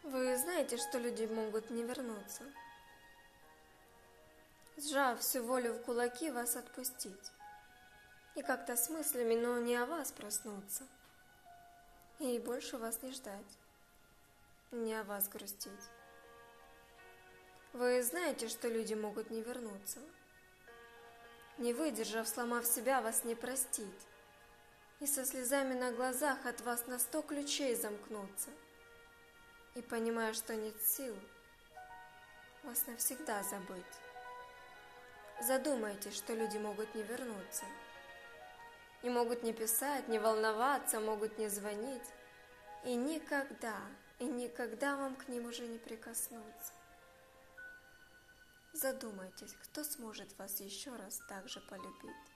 Вы знаете, что люди могут не вернуться, сжав всю волю в кулаки, вас отпустить. И как-то с мыслями, но не о вас проснуться. И больше вас не ждать, не о вас грустить. Вы знаете, что люди могут не вернуться, не выдержав, сломав себя, вас не простить. И со слезами на глазах от вас на 100 ключей замкнуться. И понимая, что нет сил вас навсегда забыть. Задумайтесь, что люди могут не вернуться. И могут не писать, не волноваться, могут не звонить. И никогда вам к ним уже не прикоснуться. Задумайтесь, кто сможет вас еще раз так же полюбить.